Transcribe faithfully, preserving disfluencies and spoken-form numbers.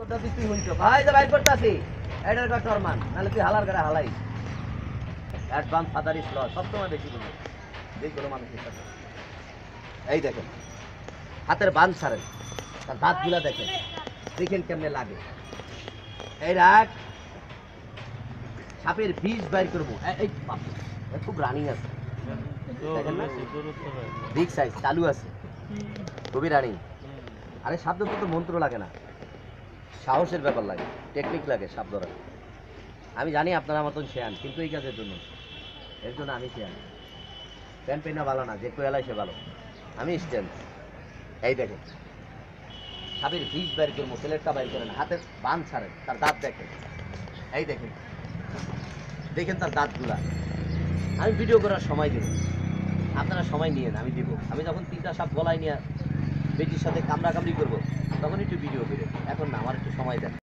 পদ্ধতি তুই শুনছো ভাই যে বাইর করতেছি এটার কাছে তোর মান নাহলে তুই হালার করে হালাই অ্যাডভান্স ফাদারি স্ল সবসময় বেশি বলবো যেগুলো মানুষের সাথে এই দেখেন হাতের বান ছাড়েন তার দাঁতগুলা দেখেন দেখেন কেমনে লাগে এই রাখ সাপের বিষ বাইর করবো এই খুব রানিং আছে বিগ সাইজ চালু আছে খুবই রানিং আরে সাপ ধরতে তো মন্ত্র লাগে না সাহসের ব্যাপার লাগে টেকনিক লাগে সাপ ধরার আমি জানি আপনারা মতন শেয়ান কিন্তু এই কাজের জন্য এর জন্য আমি শেয়ান প্যান পেনা ভালো না যে কোয়ালাই সে ভালো আমি স্ট্যান্ড এই দেখেন সাপের বিষ বাইর করবো প্লেটটা বাইর করেন হাতের বান ছাড়েন তার দাঁত দেখেন এই দেখেন দেখেন তার দাঁতগুলা আমি ভিডিও করার সময় দেব আপনারা সময় নিয়েন আমি দিব আমি যখন তিনটা সাপ গলায় নিয়ে বেটির সাথে কামড়া কামড়ি করবো তখন একটু ভিডিও করে এখন না আমার একটু সময় দেন